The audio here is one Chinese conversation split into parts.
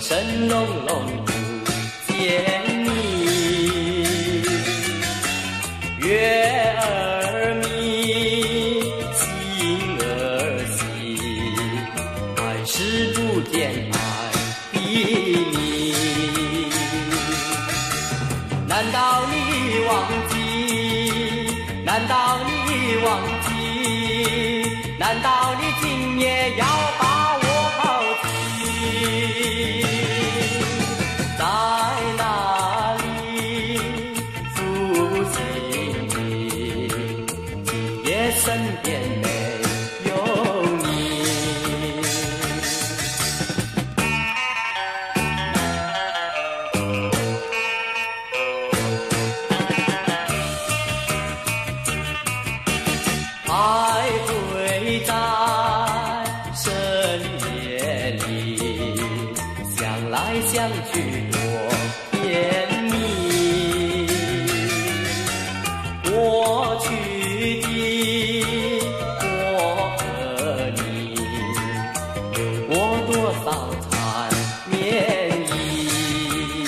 神隆隆不见你，月儿明，星儿稀，还是不见爱的你。难道你忘记？难道你忘记？难道你今夜要把我抛弃？在哪里负心你？今夜身边没有你。还会在深夜里想来想去多甜蜜，过去的我和你有过多少缠绵意？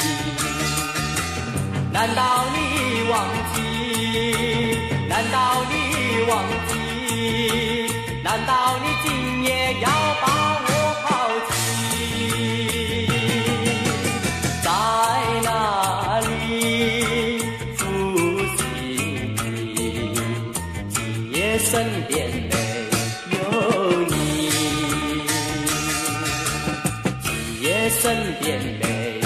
难道你忘记？难道你忘记？难道你今夜要把我抛弃？在哪里负心你？今夜身边没有你，今夜身边没有你。